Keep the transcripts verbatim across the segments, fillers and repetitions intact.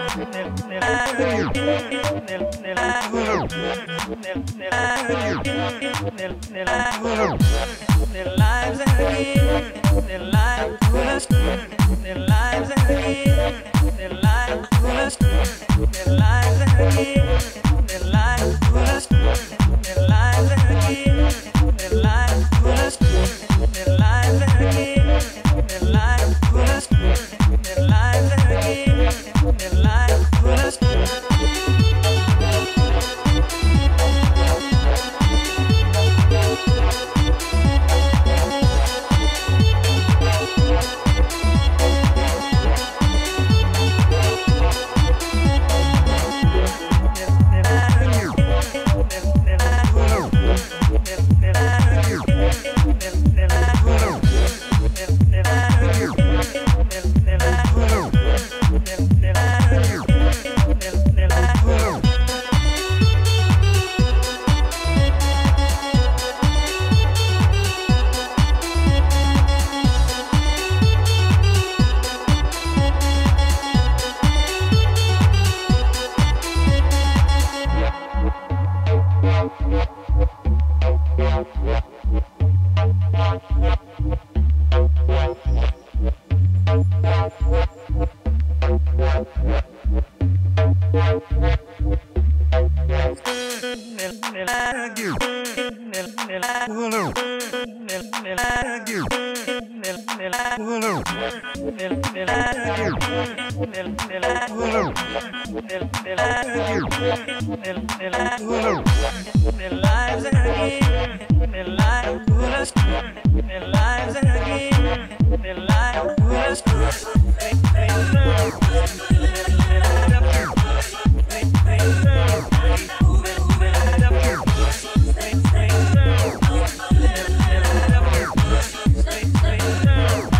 Their lives again, their lives full of strength, their lives again, their lives full of strength, their lives again, their lives full of strength, their lives again, their lives full of strength, their lives again, their lives full of strength, their lives again, their lives full of strength. Their lives again, their lives full of strength, their lives again, their lives full of strength. They, they love, they love, they, they love, they love, they, they love, they love, they, they love.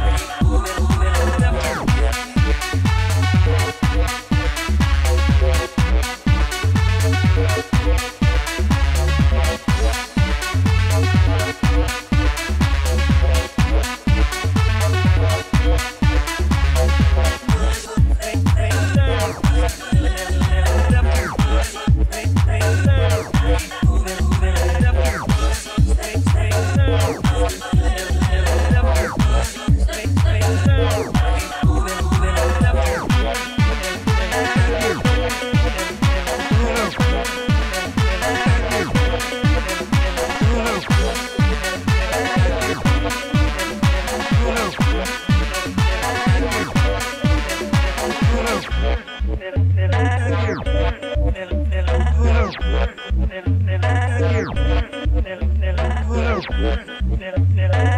Never, never, never, never, never, never, never,